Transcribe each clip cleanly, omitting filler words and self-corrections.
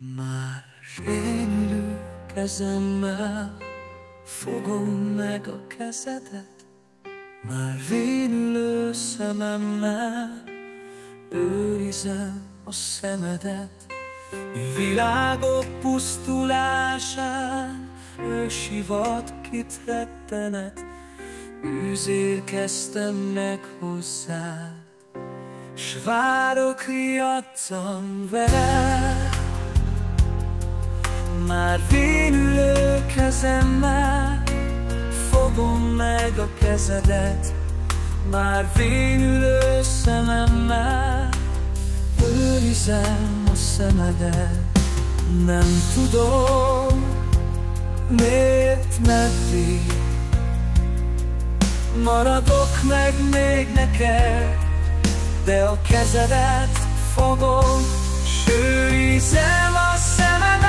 Már rémlő kezemmel fogom meg a kezedet, már vénülő szememmel őrizem a szemedet. Világok pusztulásán ősivat kit rettenet, űzérkeztem meg hozzád, s várok riadtan veled. Már vénülő kezemmel fogom meg a kezedet, már vénülő szememmel őrizem a szemedet. Nem tudom, miért, meddig maradok meg még neked, de a kezedet fogom, s őrizem a szemedet.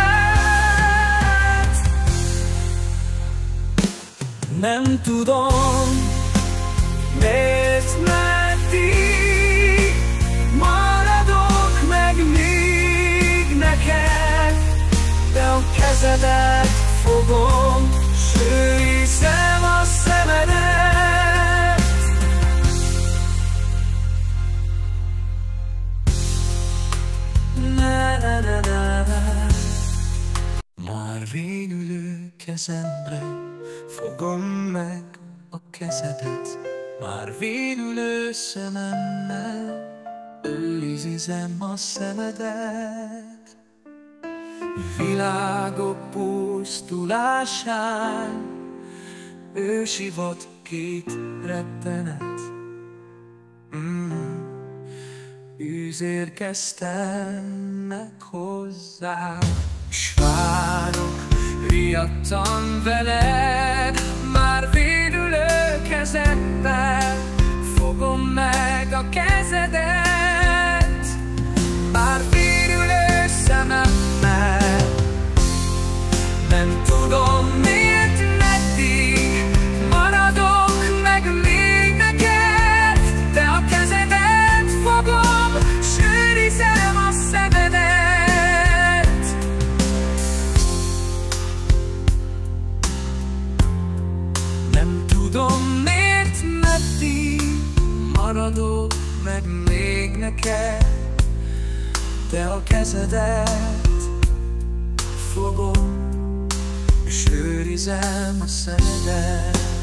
Nem tudom, miért, meddig maradok meg még neked, de a kezedet fogom, s őrizem a szemedet. Már vénülő kezemre fogom meg a kezedet, már vénülő szememmel őrizem a szemedet. Világok pusztulásán ősivat két rettenet, űzérkeztem meg hozzá, s várok riadtan veled. Már vénülő kezeddel fogom meg a kezedet, már vénülő szememmel. Nem tudom, miért, meddig maradok meg még neked, de a kezedet fogom, s őrizem a szemedet. Nem tudom, miért, meddig maradok meg még neked, de a kezedet fogom, s őrizem a szemedet.